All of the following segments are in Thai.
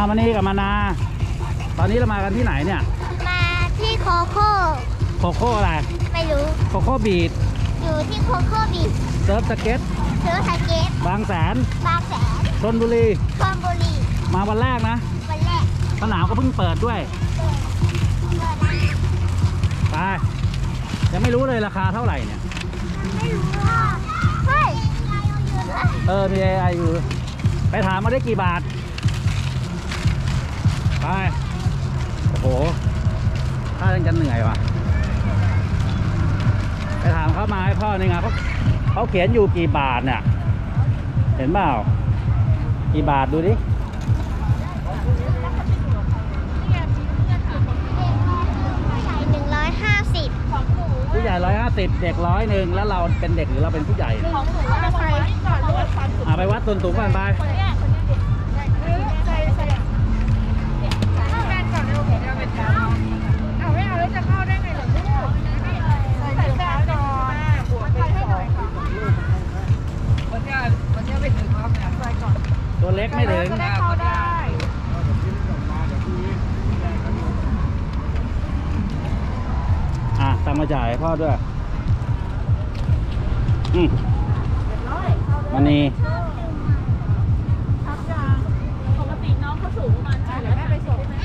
มานี่กับมานาตอนนี้เรามากันที่ไหนเนี่ยมาที่โคโค่อะไรไม่รู้โคโค่บีชอยู่ที่โคโค่บีชเซิร์ฟสเก็ตบางแสนชลบุรีมาวันแรกนะวันแรกสนามก็เพิ่งเปิดด้วยไปยังไม่รู้เลยราคาเท่าไหร่เนี่ยไม่รู้เฮ้ยมีAIอยู่ไปถามมาได้กี่บาทไปโอ้โหถ้ายังจะเหนื่อยว่ะไปถามเขามาให้พ่อนี่ไงเขาเขียนอยู่กี่บาทเนี่ยเห็นเปล่ากี่บาทดูดิผู้ใหญ่150เด็ก100แล้วเราเป็นเด็กหรือเราเป็นผู้ใหญ่ไปวัดส่วนสูงก่อนไปตัวเล็กไม่ถึงตามมาจ่ายพ่อด้วยมันนี่ปกติน้องเขาสูงประมาณเท่าไหร่แม่ไปส่งไหม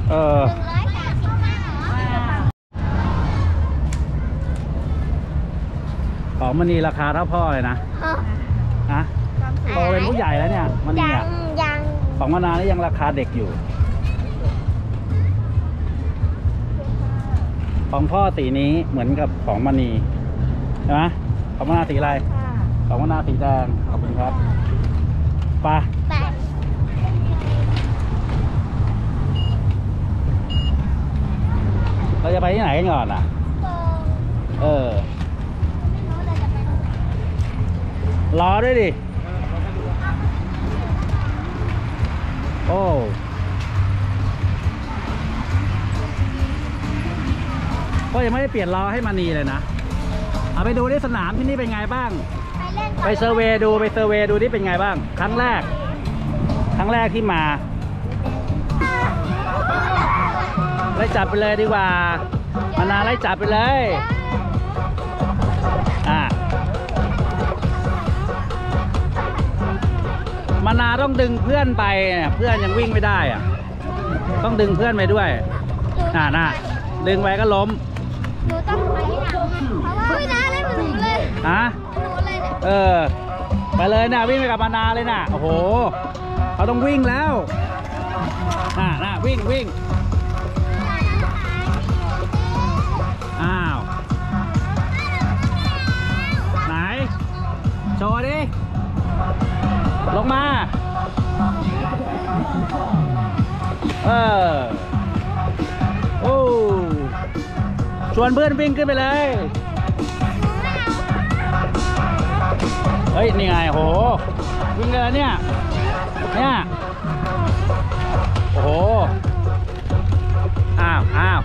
ของมันนี่ราคาเท่าพ่อเลยนะโตเป็นผู้ใหญ่แล้วเนี่ยมันนี่ยังของมานานแล้วยังราคาเด็กอยู่ของพ่อสีนี้เหมือนกับของมณีใช่ไหมของมนาสีอะไรของมนาสีแดงขอบคุณครับไปเราจะไปที่ไหนกันก่อนอ่ะรอด้วยดิโอ้ก็ยังไม่ได้เปลี่ยนล้อให้มานีเลยนะเอาไปดูที่สนามที่นี่เป็นไงบ้างไปเซอร์เวย์ดูที่เป็นไงบ้างครั้งแรกที่มาไล่จับไปเลยดีกว่ามานาไล่จับไปเลยมานาต้องดึงเพื่อนไปเพื่อนยังวิ่งไม่ได้ต้องดึงเพื่อนไปด้วยดึงไว้ก็ล้มหนูต้องไปเพราะว่าน้าเล่นหนูเลยหนูเลยไปเลยนะวิ่งไปกับมานาเลยนะโอ้โหเขาต้องวิ่งแล้ววิ่งอ้าวไหนโชว์ดิลงมาโอ้ชวนเพื่อนวิ่งขึ้นไปเลยเฮ้ยนี่ไงโหวิ่งเลยเนี่ยโอ้โหอ้าว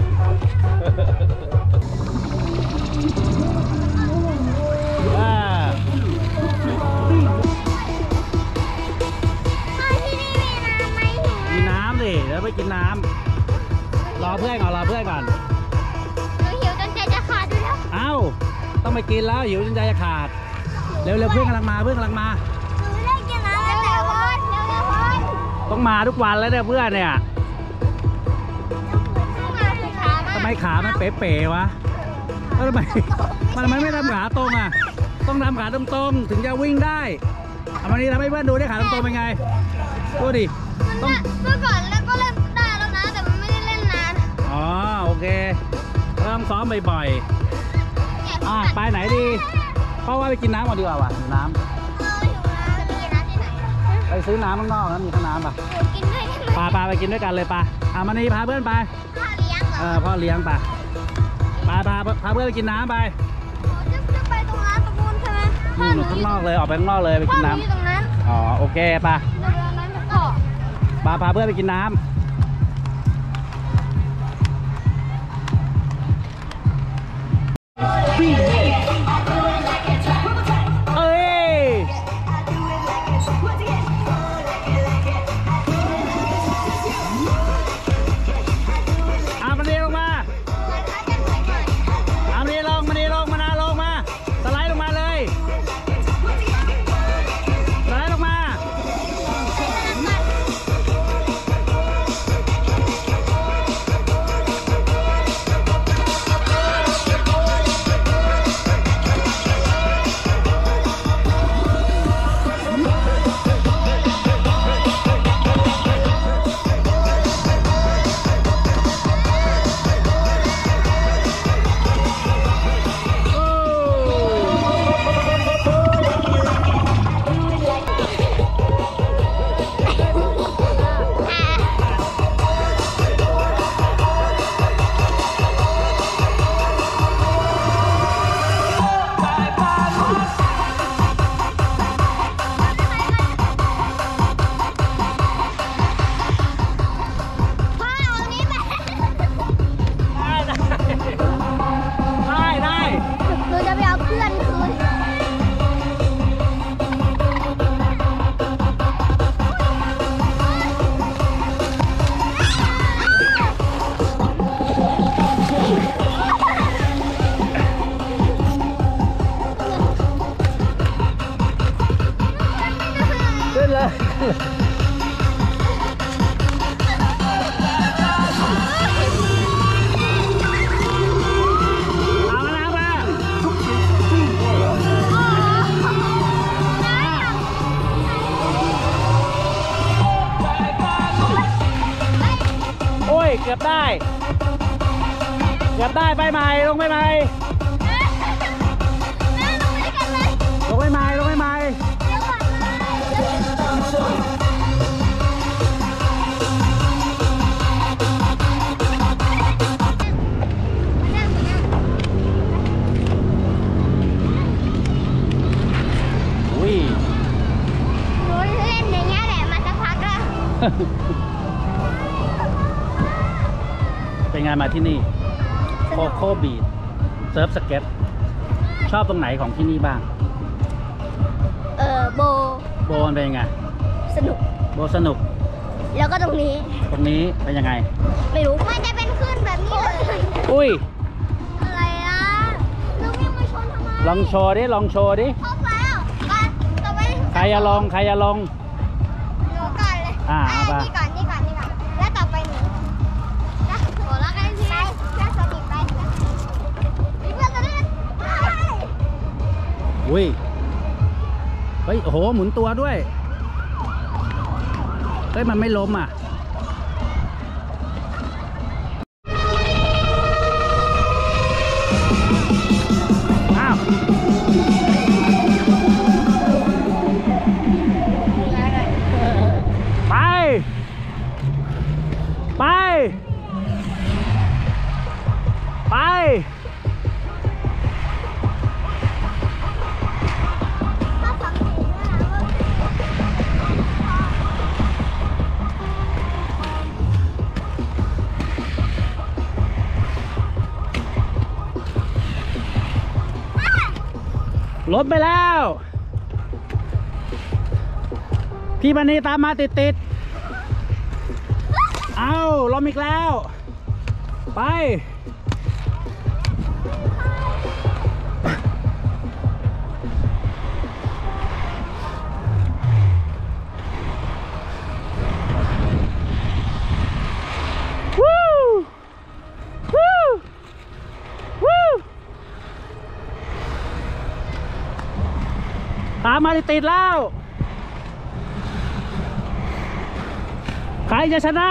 มีน้ำดิแล้วไปกินน้ำรอเพื่อนก่อนหนูหิวจนใจจะขาดด้วยแล้วต้องไปกินแล้วหิวจนใจจะขาดเร็วเพื่อนกำลังมาหนูไม่ได้กินน้ำแต่วันต้องมาทุกวันแล้วเนี่ยเพื่อนเนี่ยทำไมขามันเป๋ๆวะทำไมไม่ทำขาตรงต้องทำขาตรงถึงจะวิ่งได้วันนี้ทำให้เพื่อนดูได้ขาตรงเป็นไงดูดิเมื่อก่อนแล้วก็เล่นได้แล้วนะแต่มันไม่ได้เล่นนานโอเคต้องซ้อมบ่อยๆไปไหนดีเพราะว่าไปกินน้ำก่อนดีกว่าหิวน้ำไปซื้อน้ำข้างนอกนะมีข้างน้ำป่ะกินด้วยปาไปกินด้วยกันเลยมานี่พาเพื่อนไปพ่อเลี้ยงพ่อเลี้ยงพาเพื่อนไปกินน้ำไปจะไปตรงร้านตะบูนใช่ไหมอยู่ข้างนอกเลยออกไปข้างนอกเลยไปกินน้ำตรงนั้นโอเคปาเพื่อนไปกินน้ำเอามาแล้วมาโอ้ยเกือบได้ เกือบได้ไปใหม่ลงไปใหม่ลงไปใหม่ลงไปใหม่อุ้ยหนูเล่นอย่างเงี้ยแหละมาสักพักแล้วเป็นไงมาที่นี่โคโค่บีชเซิร์ฟสเก็ตชอบตรงไหนของที่นี่บ้างโบโบมันเป็นยังไงสนุกโบสนุกแล้วก็ตรงนี้ตรงนี้เป็นยังไงไม่รู้มันจะเป็นคลื่นแบบนี้เลยอุ้ยอะไรอ่ะน้องยังมาชนทำไมลองโชว์ดิลองโชว์ดิครบแล้วมาต่อไปใครจะลองใครจะลองหนูก่อนเลยเอาไปนี่ก่อนนี่ก่อนนี่ก่อนแล้วต่อไปหนูนะโหแล้วกันสิไปแค่สนิทไปมีเพื่อนจะได้ไปอุ้ยเฮ้ยโอ้โหหมุนตัวด้วยเฮ้ยมันไม่ล้มอ่ะอ้าวไปไปไปล้มไปแล้ว พี่มณีตามมาติดๆเอาล้มอีกแล้ว ไปวู้วู้วู้ตามมาติดๆแล้ว ใครจะชนะ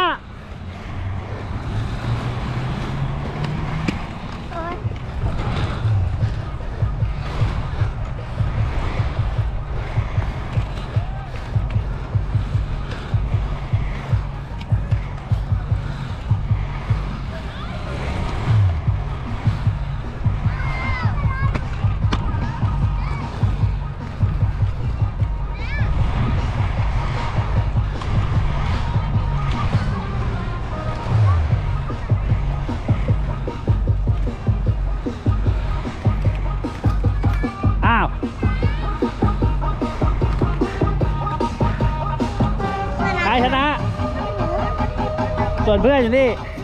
อ้าว ใครชนะ ส่วนเพื่อนอยู่นี่